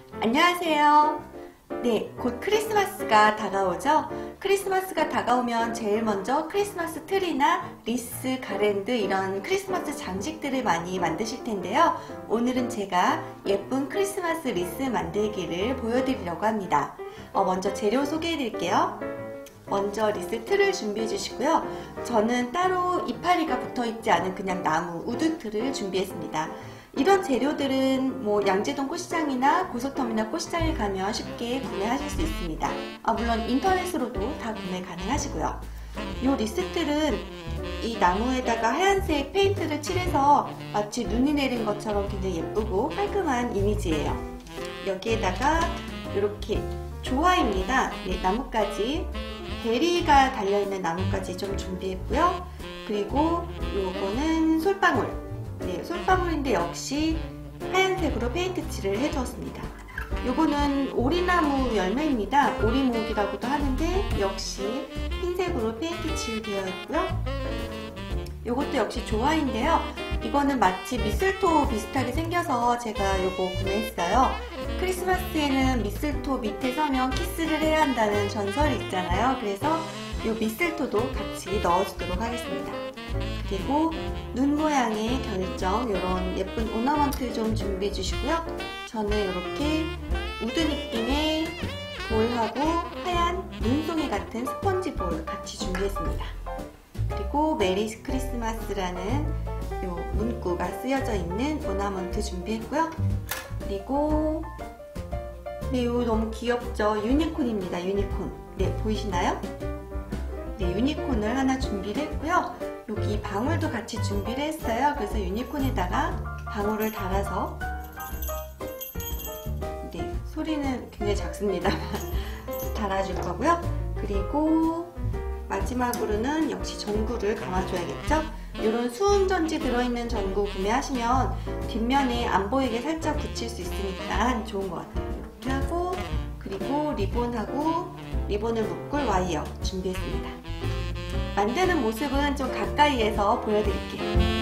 안녕하세요. 네, 곧 크리스마스가 다가오죠? 크리스마스가 다가오면 제일 먼저 크리스마스 트리나 리스, 가랜드 이런 크리스마스 장식들을 많이 만드실 텐데요. 오늘은 제가 예쁜 크리스마스 리스 만들기를 보여드리려고 합니다. 먼저 재료 소개해 드릴게요. 먼저 리스 틀을 준비해 주시고요. 저는 따로 이파리가 붙어 있지 않은 그냥 나무 우드 틀을 준비했습니다. 이런 재료들은 양재동 꽃시장이나 고속터미널 꽃시장에 가면 쉽게 구매하실 수 있습니다. 물론 인터넷으로도 다 구매 가능하시고요. 이 리스틀은 이 나무에다가 하얀색 페인트를 칠해서 마치 눈이 내린 것처럼 굉장히 예쁘고 깔끔한 이미지예요. 여기에다가 이렇게 조화입니다. 네, 나뭇가지, 베리가 달려있는 나뭇가지 좀 준비했고요. 그리고 요거는 솔방울. 네, 솔방울인데 역시 하얀색으로 페인트 칠을 해주었습니다. 요거는 오리나무 열매입니다. 오리목이라고도 하는데 역시 흰색으로 페인트 칠되어 있고요. 요것도 역시 조화인데요. 이거는 마치 미슬토 비슷하게 생겨서 제가 요거 구매했어요. 크리스마스에는 미슬토 밑에 서면 키스를 해야 한다는 전설이 있잖아요. 그래서 요 미슬토도 같이 넣어주도록 하겠습니다. 그리고 눈 모양의 결정, 이런 예쁜 오너먼트 좀 준비해 주시고요. 저는 이렇게 우드 느낌의 볼하고 하얀 눈송이 같은 스펀지 볼 같이 준비했습니다. 그리고 메리 크리스마스라는 요 문구가 쓰여져 있는 오너먼트 준비했고요. 그리고 네, 요 너무 귀엽죠? 유니콘입니다. 유니콘. 네, 보이시나요? 네, 유니콘을 하나 준비를 했고요. 여기 방울도 같이 준비를 했어요. 그래서 유니콘에다가 방울을 달아서, 네, 소리는 굉장히 작습니다만 달아줄 거고요. 그리고 마지막으로는 역시 전구를 감아줘야겠죠? 이런 수은전지 들어있는 전구 구매하시면 뒷면에 안 보이게 살짝 붙일 수 있으니까 좋은 것 같아요. 이렇게 하고, 그리고 리본을 묶을 와이어 준비했습니다. 만드는 모습은 좀 가까이에서 보여드릴게요.